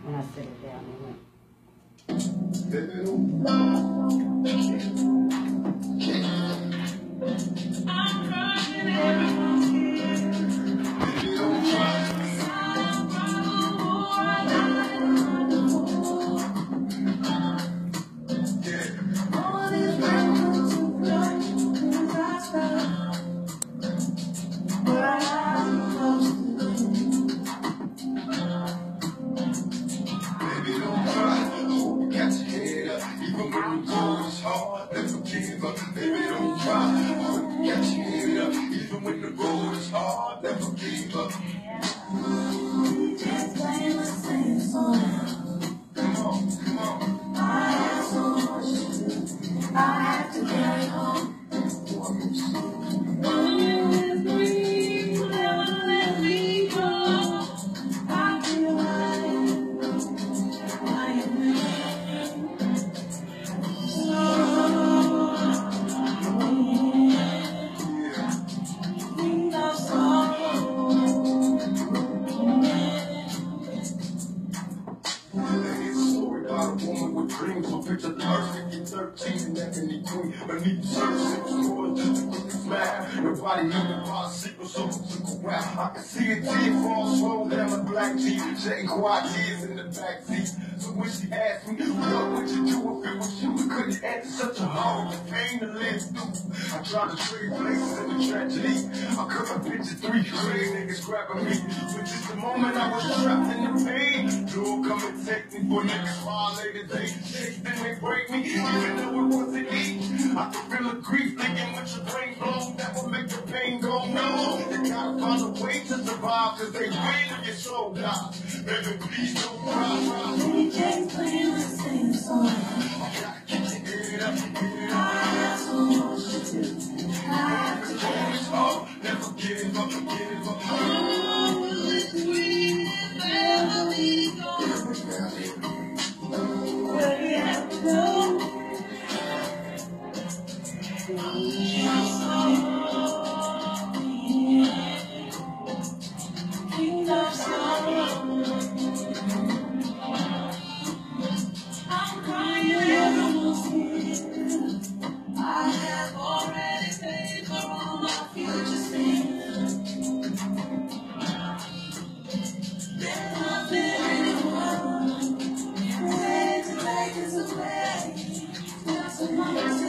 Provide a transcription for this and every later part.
When I set it down, it went. I'm crying everyone's here. Dreams will picture perfect in 13 and Ebony Queen. Beneath the surface, more just a quick smile. Nobody knew the boss secret, so took a while. I can see a tear fall slow down my black teeth, shedding quiet tears in the back seat. So when she asked me, what would you do if it was you? I couldn't answer, such a horrible pain to live through. I tried to trade places in the tragedy. I couldn't picture 3 crazy niggas grabbing me. But just the moment I was trapped in the pain, Lord come and take me for niggas violated. They then they break me, even though it wasn't me. I can feel the grief thinking with your brain blown, that will make the pain go no. You gotta find a way to survive, cause they wait on your soul now. Baby, please don't cry. DJ's playing the same song. I gotta get your head up, get I have so much to do. I have to get up. Never give up, give up. Oh, it's sweet, family gone. Where do you have to go? King of sorrow. I'm crying everyone's here. I have already paid for all my future sins. There's nothing anyone way to take us away. Just a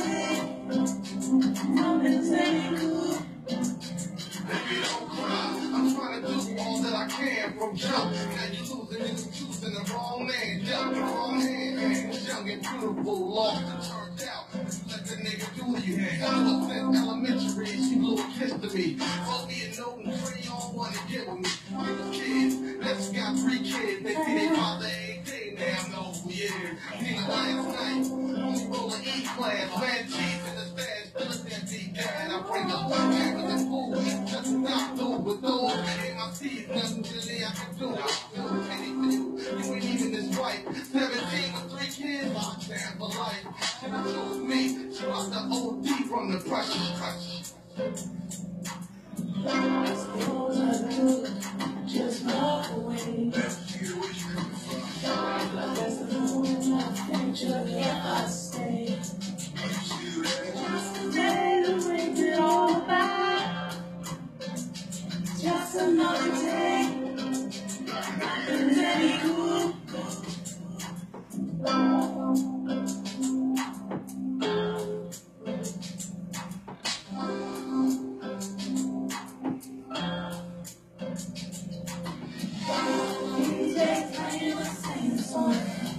nothing's any good. Baby, don't cry. I'm trying to do all that I can from jump. Now you're losing and you're choosing the wrong man. Jump the wrong hand. Young and beautiful, lost and turned out. Let the nigga do you. I was in elementary, she blew a kiss to me. Wrote me a note and 3 on 1 to get with me. We was kids, let's got 3 kids. They see their father 18, damn no, yeah. King last night, only rolling E-class, man, cheese in the stash, filling that D-dad. I bring up the food, just not do with those. In my teeth, nothing really I can do. I do anything, you ain't even this right. 17 with 3 kids, locked down for life. And I chose me, she lost the OD from the pressure. I suppose I could just walk away. That's the way you coming from. But that's the moment I future if I stay. Just a day to make it all back. Just another day. Nothing's any good. DJ's playing the same song.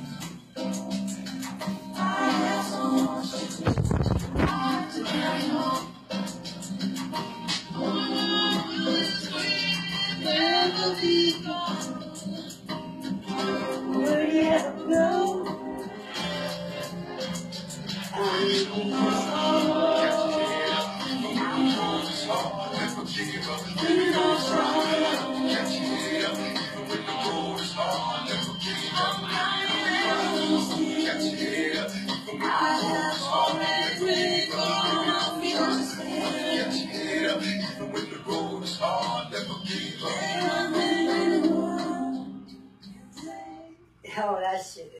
I have so much to do. I have to carry on. Never be gone. Where do you have to go? Oh, that shit